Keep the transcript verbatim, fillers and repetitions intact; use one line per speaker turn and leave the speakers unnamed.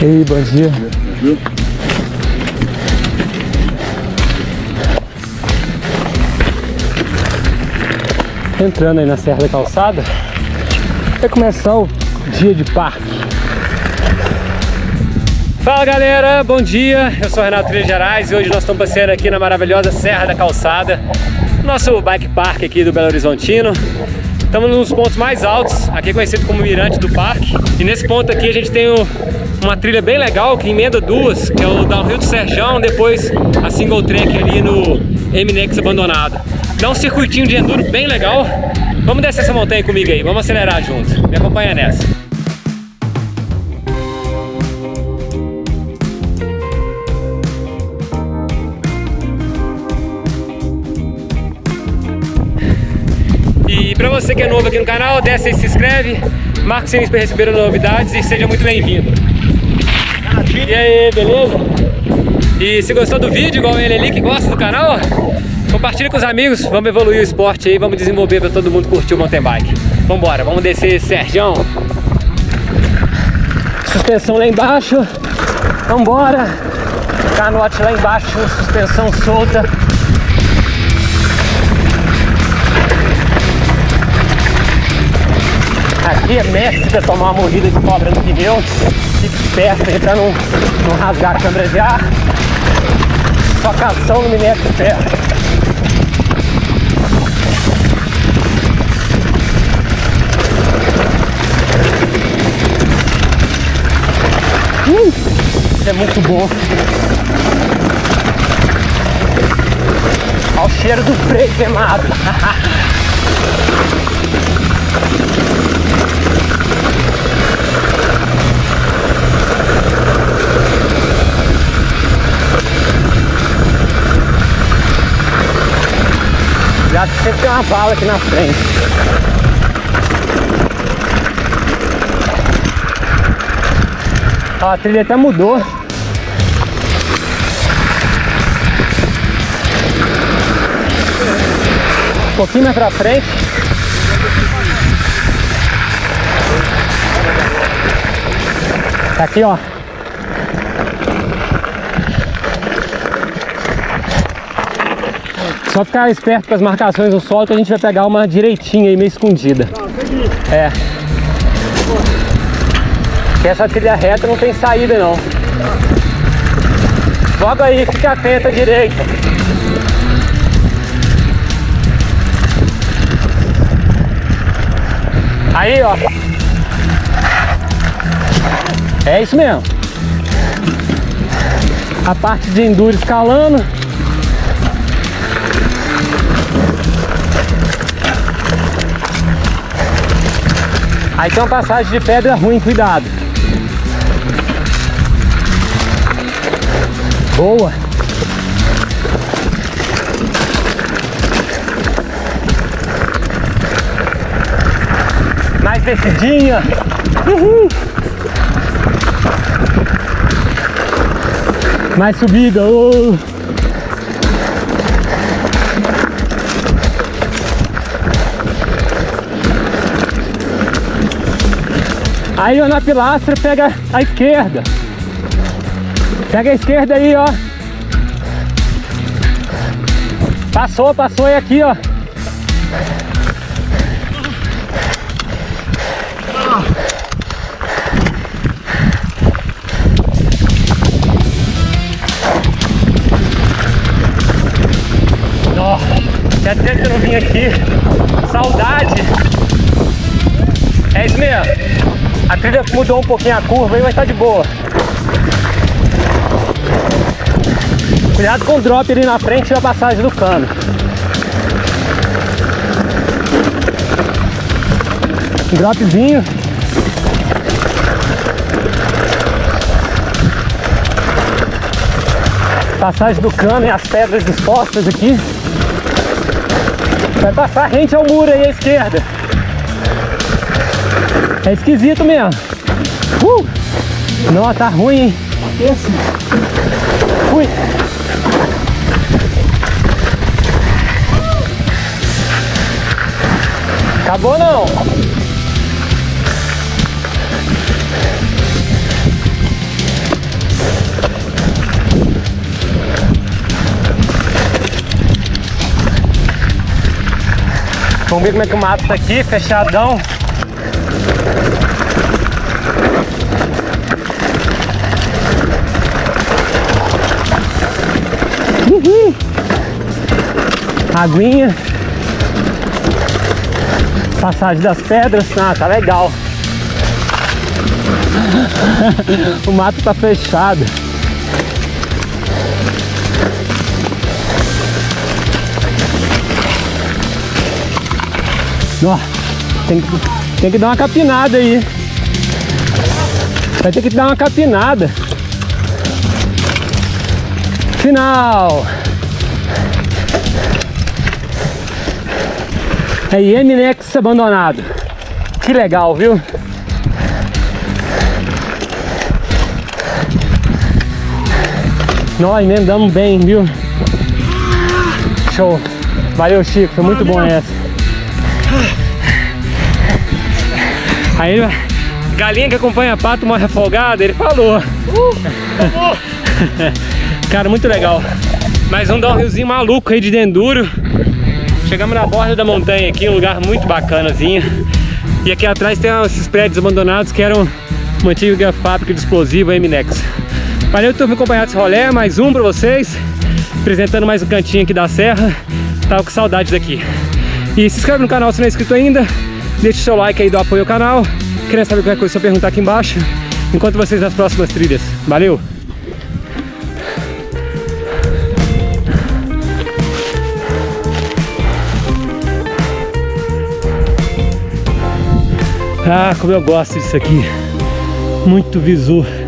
E aí, bom dia. Entrando aí na Serra da Calçada, vai começar o dia de parque. Fala galera, bom dia, eu sou o Renato Trilha Gerais e hoje nós estamos passeando aqui na maravilhosa Serra da Calçada, nosso bike park aqui do Belo Horizontino. Estamos nos pontos mais altos, aqui conhecido como Mirante do Parque, e nesse ponto aqui a gente tem o, uma trilha bem legal que emenda duas, que é o Downhill do Serjão, depois a Single Track ali no M Nex abandonado. Dá um circuitinho de enduro bem legal. Vamos descer essa montanha comigo aí, vamos acelerar junto, me acompanha nessa. E pra você que é novo aqui no canal, desce aí, se inscreve, marca o sininho para receber novidades e seja muito bem-vindo. E aí, beleza? E se gostou do vídeo, igual ele ali que gosta do canal, compartilha com os amigos, vamos evoluir o esporte aí, vamos desenvolver para todo mundo curtir o mountain bike. Vambora, vamos descer esse Serjão. Suspensão lá embaixo, vambora. Canote lá embaixo, suspensão solta. Aqui é mestre para tomar uma mordida de cobra no pneu. Fique esperto aí pra não, não rasgar a câmera de ar. Socação no minério de ferro. Hum, isso é muito bom. Olha o cheiro do freio queimado. Já sempre tem uma bala aqui na frente. Ó, a trilha até mudou. Um pouquinho mais pra frente. Tá aqui, ó. Só ficar esperto com as marcações no solo que a gente vai pegar uma direitinha aí, meio escondida. É. Porque essa trilha reta não tem saída não. Logo aí, fica atento à direita. Aí, ó. É isso mesmo. A parte de enduro escalando. Aí tem uma passagem de pedra ruim, cuidado. Boa. Mais descidinha. Uhul. Mais subida. Oh. Aí, ó, na pilastra, pega a esquerda. Pega a esquerda aí, ó. Passou, passou, e aqui, ó. Nossa, já tempo que eu não vim aqui. Saudade. É isso mesmo. A trilha mudou um pouquinho a curva aí, mas tá de boa. Cuidado com o drop ali na frente e a passagem do cano. Dropzinho. Passagem do cano e as pedras expostas aqui. Vai passar rente ao muro aí à esquerda. É esquisito mesmo. Uh! Não, tá ruim, hein? Fui. Acabou não. Vamos ver como é que o mato tá aqui, fechadão. Uhum. Aguinha. Passagem das pedras. Ah, tá legal. O mato tá fechado. Ó, tem, que, tem que dar uma capinada aí. Vai ter que dar uma capinada. Final. É Eminex abandonado. Que legal, viu? Nós emendamos bem, viu? Show. Valeu, Chico. Foi muito bom essa. Aí, galinha que acompanha pato morre afogada, ele falou. Uh, Cara, muito legal. Mais um downhillzinho maluco aí de Denduro. Chegamos na borda da montanha aqui, um lugar muito bacanazinho. E aqui atrás tem esses prédios abandonados que eram uma antiga fábrica de explosivo, a Eminex. Valeu por me acompanhar esse rolê, mais um pra vocês. Apresentando mais um cantinho aqui da serra. Tava com saudades daqui. E se inscreve no canal se não é inscrito ainda. Deixe o seu like aí, do apoio ao canal. Queria saber qualquer coisa, só perguntar aqui embaixo. Encontro vocês nas próximas trilhas. Valeu! Ah, como eu gosto disso aqui. Muito visu.